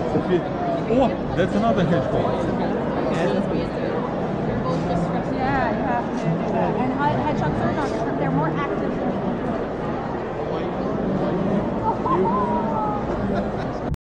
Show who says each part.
Speaker 1: Oh, that's another hedgehog.
Speaker 2: Yeah, you have to do that.